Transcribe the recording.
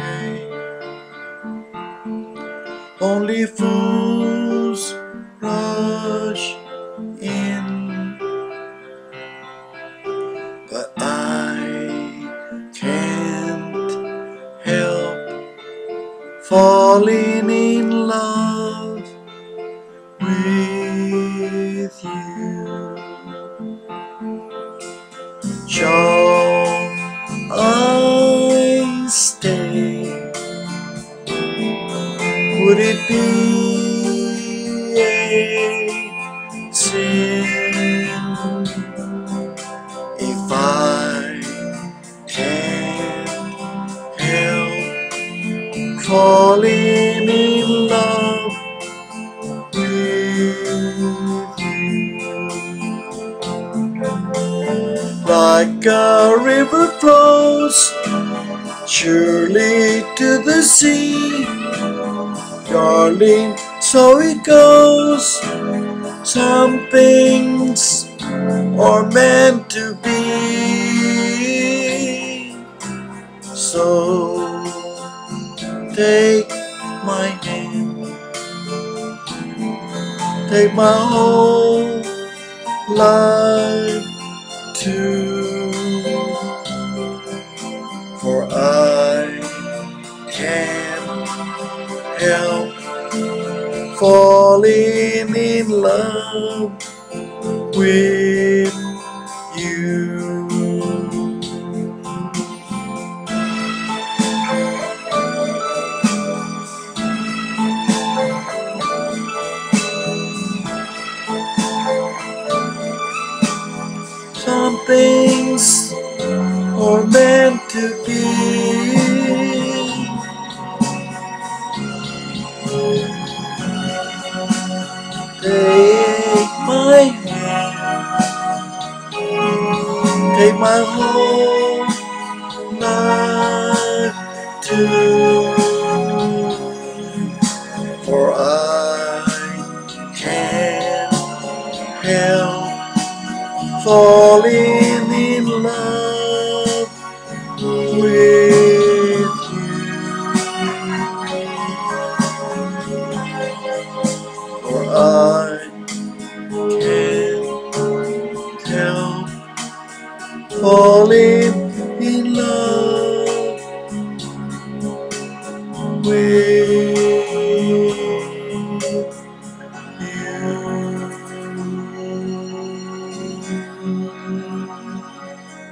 Only fools rush in, but I can't help falling in love with you. Shall I stay? Would it be a sin if I can't help falling in love with you? Like a river flows surely to the sea, darling, so it goes. Some things are meant to be. So take my hand, take my whole life too, for I can't help falling in love with you. Some things are meant to be. Take my hand, take my whole life too, for I can't help falling in love with you, for I can't help falling in love with you.